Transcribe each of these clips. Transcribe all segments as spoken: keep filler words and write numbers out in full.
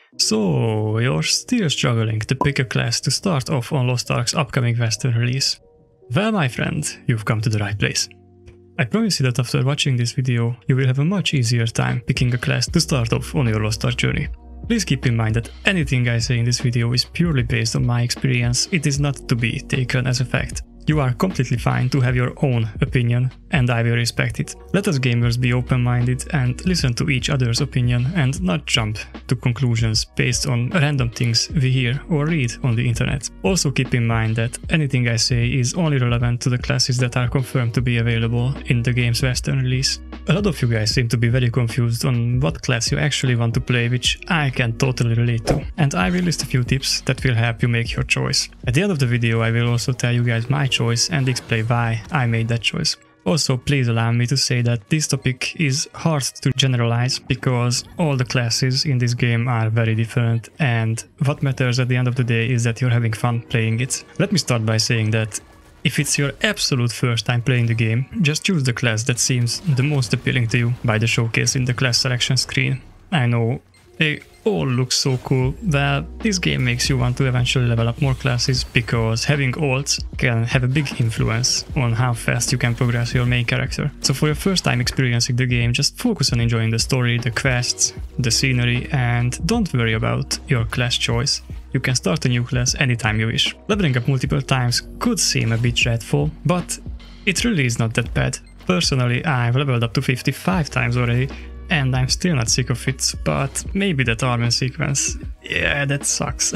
So, you're still struggling to pick a class to start off on Lost Ark's upcoming Western release? Well, my friend, you've come to the right place. I promise you that after watching this video, you will have a much easier time picking a class to start off on your Lost Ark journey. Please keep in mind that anything I say in this video is purely based on my experience. It is not to be taken as a fact. You are completely fine to have your own opinion, and I will respect it. Let us gamers be open-minded and listen to each other's opinion and not jump to conclusions based on random things we hear or read on the internet. Also keep in mind that anything I say is only relevant to the classes that are confirmed to be available in the game's Western release. A lot of you guys seem to be very confused on what class you actually want to play, which I can totally relate to. And I will list a few tips that will help you make your choice. At the end of the video I will also tell you guys my choice choice and explain why I made that choice. Also, please allow me to say that this topic is hard to generalize because all the classes in this game are very different, and what matters at the end of the day is that you're having fun playing it. Let me start by saying that if it's your absolute first time playing the game, just choose the class that seems the most appealing to you by the showcase in the class selection screen. I know they all look so cool. Well, this game makes you want to eventually level up more classes because having alts can have a big influence on how fast you can progress your main character. So for your first time experiencing the game, just focus on enjoying the story, the quests, the scenery, and don't worry about your class choice. You can start a new class anytime you wish. Leveling up multiple times could seem a bit dreadful, but it really is not that bad. Personally, I've leveled up to fifty-five times already, and I'm still not sick of it, but maybe that armor sequence, yeah, that sucks.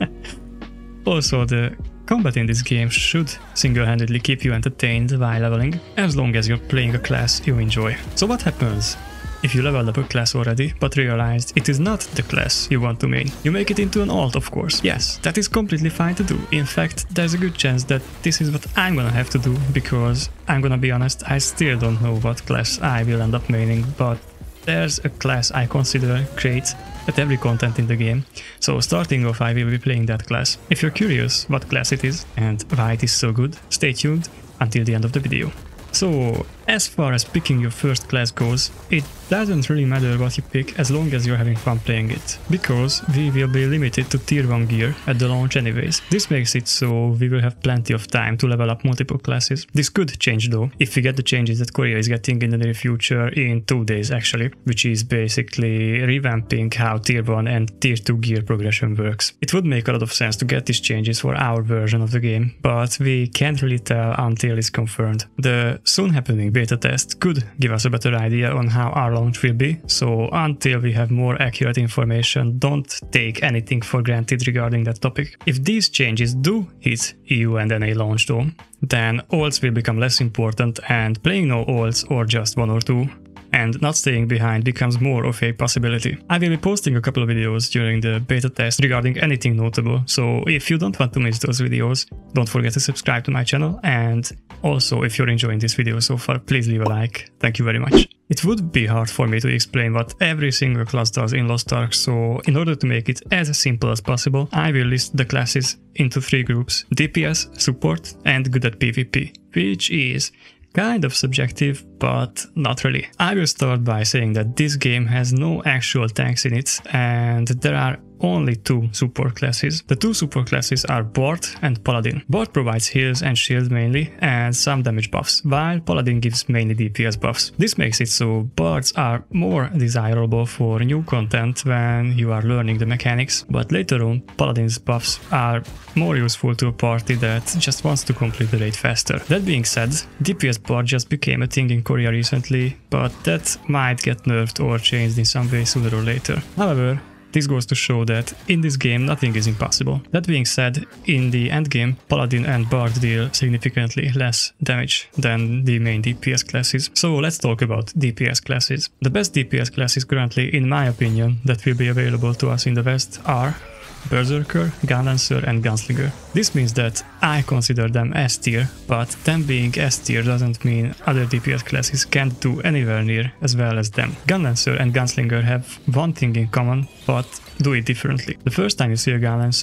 Also, the combat in this game should single-handedly keep you entertained while leveling, as long as you're playing a class you enjoy. So what happens if you leveled up a class already, but realized it is not the class you want to main? You make it into an alt, of course. Yes, that is completely fine to do. In fact, there's a good chance that this is what I'm gonna have to do, because I'm gonna be honest, I still don't know what class I will end up maining, but there's a class I consider great at every content in the game, so starting off I will be playing that class. If you're curious what class it is and why it is so good, stay tuned until the end of the video. So, as far as picking your first class goes, it doesn't really matter what you pick as long as you're having fun playing it, because we will be limited to tier one gear at the launch anyways. This makes it so we will have plenty of time to level up multiple classes. This could change though, if we get the changes that Korea is getting in the near future in two days actually, which is basically revamping how tier one and tier two gear progression works. It would make a lot of sense to get these changes for our version of the game, but we can't really tell until it's confirmed. The soon happening beta test could give us a better idea on how our launch will be, so until we have more accurate information, don't take anything for granted regarding that topic. If these changes do hit E U and N A launch though, then alts will become less important, and playing no alts or just one or two and not staying behind becomes more of a possibility. I will be posting a couple of videos during the beta test regarding anything notable, so if you don't want to miss those videos, don't forget to subscribe to my channel, and also if you're enjoying this video so far, please leave a like. Thank you very much. It would be hard for me to explain what every single class does in Lost Ark, so in order to make it as simple as possible, I will list the classes into three groups: D P S, support, and good at PvP, which is kind of subjective, but not really. I will start by saying that this game has no actual tanks in it, and there are only two support classes. The two support classes are Bard and Paladin. Bard provides heals and shield mainly, and some damage buffs, while Paladin gives mainly D P S buffs. This makes it so Bards are more desirable for new content when you are learning the mechanics, but later on Paladin's buffs are more useful to a party that just wants to complete the raid faster. That being said, D P S Bard just became a thing in Korea recently, but that might get nerfed or changed in some way sooner or later. However, this goes to show that in this game nothing is impossible. That being said, in the endgame, Paladin and Bard deal significantly less damage than the main D P S classes. So let's talk about D P S classes. The best D P S classes currently, in my opinion, that will be available to us in the West are Berserker, Gunlancer and Gunslinger. This means that I consider them S tier, but them being S tier doesn't mean other D P S classes can't do anywhere near as well as them. Gunlancer and Gunslinger have one thing in common, but do it differently. The first time you see a Gunlancer,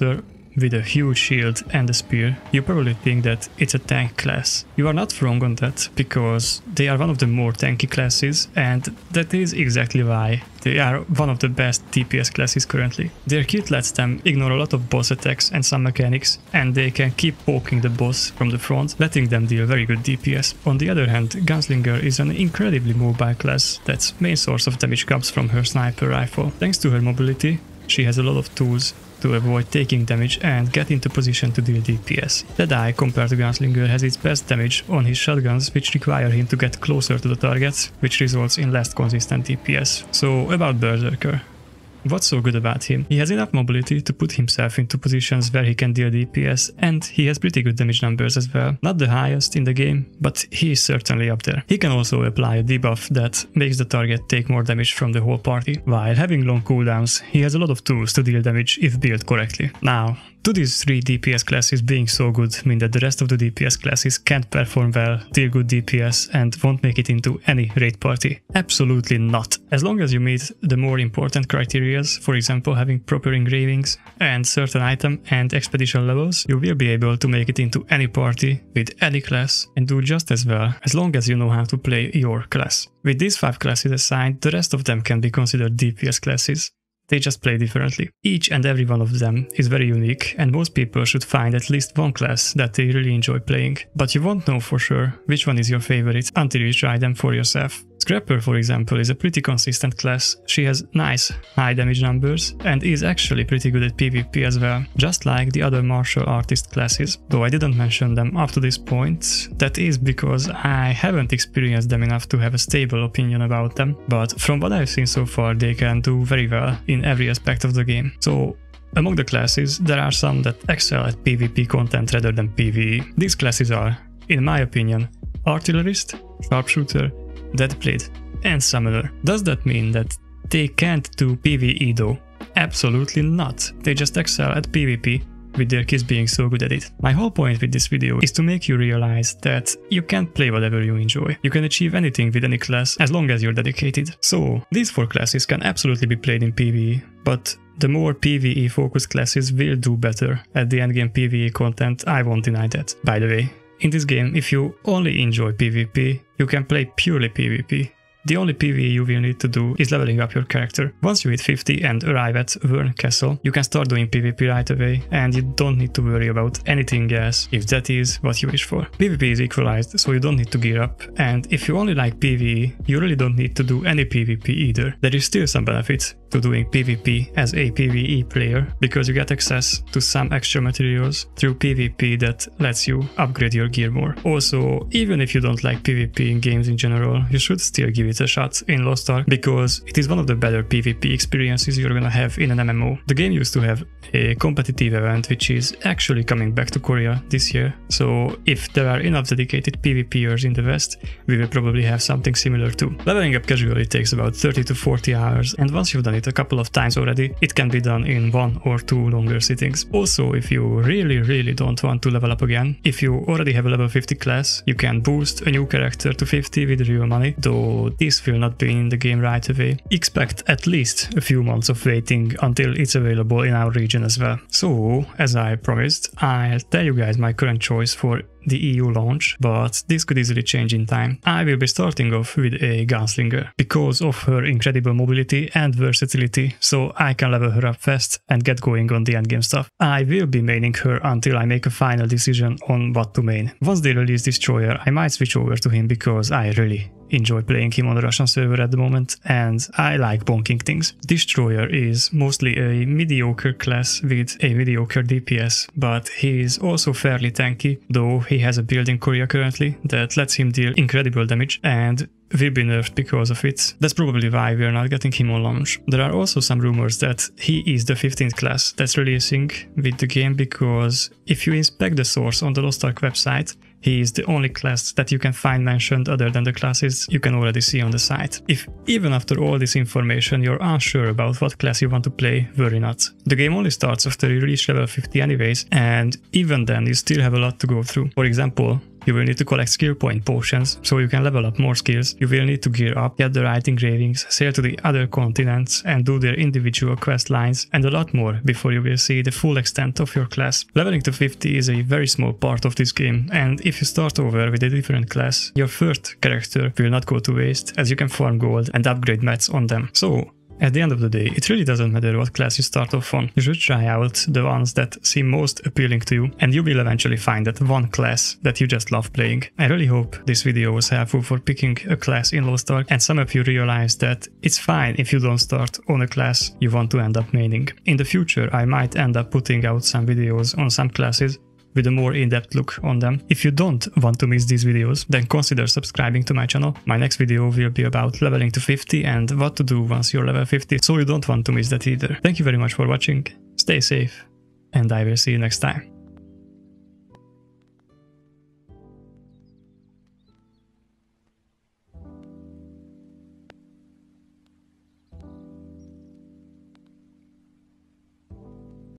with a huge shield and a spear, you probably think that it's a tank class. You are not wrong on that, because they are one of the more tanky classes, and that is exactly why they are one of the best D P S classes currently. Their kit lets them ignore a lot of boss attacks and some mechanics, and they can keep poking the boss from the front, letting them deal very good D P S. On the other hand, Gunslinger is an incredibly mobile class that's main source of damage comes from her sniper rifle. Thanks to her mobility, she has a lot of tools to avoid taking damage and get into position to deal D P S. Deadeye, compared to Gunslinger, has its best damage on his shotguns, which require him to get closer to the target, which results in less consistent D P S. So about Berserker. What's so good about him? He has enough mobility to put himself into positions where he can deal D P S, and he has pretty good damage numbers as well. Not the highest in the game, but he is certainly up there. He can also apply a debuff that makes the target take more damage from the whole party. While having long cooldowns, he has a lot of tools to deal damage if built correctly. Now, do these three D P S classes being so good mean that the rest of the D P S classes can't perform well, deal good D P S, and won't make it into any raid party? Absolutely not. As long as you meet the more important criteria, for example having proper engravings and certain item and expedition levels, you will be able to make it into any party with any class and do just as well, as long as you know how to play your class. With these five classes assigned, the rest of them can be considered D P S classes. They just play differently. Each and every one of them is very unique, and most people should find at least one class that they really enjoy playing. But you won't know for sure which one is your favorite until you try them for yourself. Scrapper, for example, is a pretty consistent class. She has nice high damage numbers and is actually pretty good at PvP as well, just like the other martial artist classes. Though I didn't mention them up to this point, that is because I haven't experienced them enough to have a stable opinion about them, but from what I've seen so far, they can do very well in every aspect of the game. So among the classes, there are some that excel at PvP content rather than PvE. These classes are, in my opinion, Artillerist, Sharpshooter, Deadblade, and Summoner. Does that mean that they can't do PvE though? Absolutely not. They just excel at PvP, with their kits being so good at it. My whole point with this video is to make you realize that you can't play whatever you enjoy. You can achieve anything with any class as long as you're dedicated. So these four classes can absolutely be played in PvE, but the more PvE focused classes will do better at the endgame PvE content. I won't deny that. By the way, in this game, if you only enjoy PvP, you can play purely PvP. The only PvE you will need to do is leveling up your character. Once you hit fifty and arrive at Vern Castle, you can start doing PvP right away, and you don't need to worry about anything else if that is what you wish for. PvP is equalized, so you don't need to gear up, and if you only like PvE, you really don't need to do any PvP either. There is still some benefits to doing PvP as a PvE player, because you get access to some extra materials through PvP that lets you upgrade your gear more. Also, even if you don't like PvP in games in general, you should still give it a shot in Lost Ark, because it is one of the better PvP experiences you're gonna have in an M M O. The game used to have a competitive event which is actually coming back to Korea this year, so if there are enough dedicated PvPers in the West, we will probably have something similar too. Leveling up casually takes about thirty to forty hours, and once you've done it a couple of times already, it can be done in one or two longer sittings. Also, if you really really don't want to level up again, if you already have a level fifty class, you can boost a new character to fifty with real money, though this will not be in the game right away. Expect at least a few months of waiting until it's available in our region as well. So, as I promised, I'll tell you guys my current choice for the E U launch, but this could easily change in time. I will be starting off with a Gunslinger, because of her incredible mobility and versatility, so I can level her up fast and get going on the endgame stuff. I will be maining her until I make a final decision on what to main. Once they release Destroyer, I might switch over to him, because I really enjoy playing him on the Russian server at the moment, and I like bonking things. Destroyer is mostly a mediocre class with a mediocre D P S, but he is also fairly tanky, though he has a build in Korea currently that lets him deal incredible damage and will be nerfed because of it. That's probably why we're not getting him on launch. There are also some rumors that he is the fifteenth class that's releasing with the game, because if you inspect the source on the Lost Ark website, he is the only class that you can find mentioned other than the classes you can already see on the site. If even after all this information you're unsure about what class you want to play, worry not. The game only starts after you reach level fifty anyways, and even then you still have a lot to go through. For example, You will need to collect skill point potions so you can level up more skills. You will need to gear up, get the right engravings, sail to the other continents and do their individual quest lines, and a lot more before you will see the full extent of your class. Leveling to fifty is a very small part of this game, and if you start over with a different class, your first character will not go to waste, as you can farm gold and upgrade mats on them. So, at the end of the day, it really doesn't matter what class you start off on. You should try out the ones that seem most appealing to you, and you will eventually find that one class that you just love playing. I really hope this video was helpful for picking a class in Lost Ark, and some of you realize that it's fine if you don't start on a class you want to end up maining. In the future, I might end up putting out some videos on some classes with a more in-depth look on them. If you don't want to miss these videos, then consider subscribing to my channel. My next video will be about leveling to fifty and what to do once you're level fifty, so you don't want to miss that either. Thank you very much for watching, stay safe, and I will see you next time.